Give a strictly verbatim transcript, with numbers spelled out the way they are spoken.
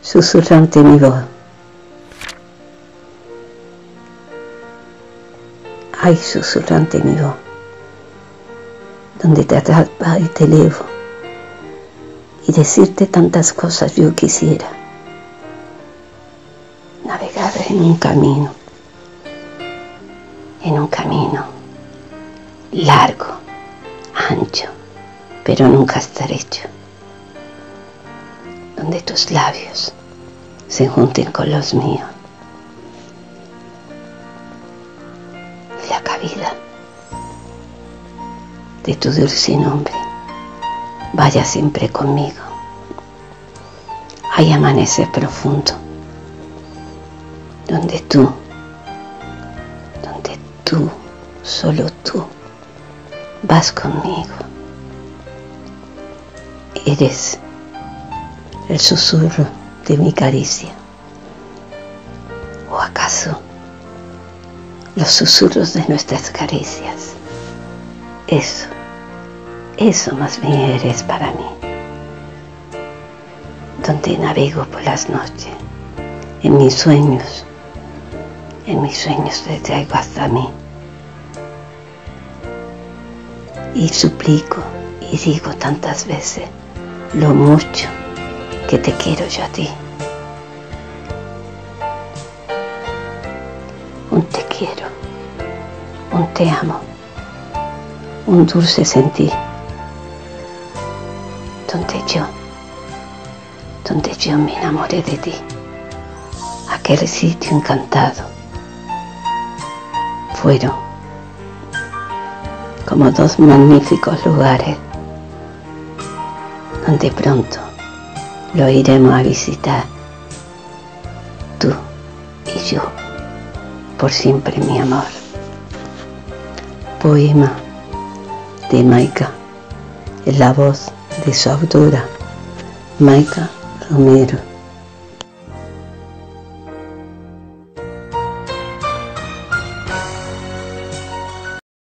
susurrante mi voz. Ay, susurrante mi voz, donde te atrapa y te elevo, y decirte tantas cosas yo quisiera. Navegar en un camino, en un camino largo, ancho, pero nunca estrecho, donde tus labios se junten con los míos. La cabida de tu dulce nombre vaya siempre conmigo. Hay amanecer profundo, donde tú, donde tú, solo tú, vas conmigo. Eres el susurro de mi caricia. ¿O acaso los susurros de nuestras caricias? Eso, eso más bien eres para mí. Donde navego por las noches, en mis sueños, en mis sueños te traigo hasta mí. Y suplico y digo tantas veces lo mucho que te quiero yo a ti. Un te quiero, un te amo, un dulce sentir, donde yo, donde yo me enamoré de ti, aquel sitio encantado. Fueron como dos magníficos lugares donde pronto lo iremos a visitar, tú y yo, por siempre mi amor. Poema de Maika, en la voz de su autora, Maika Romero.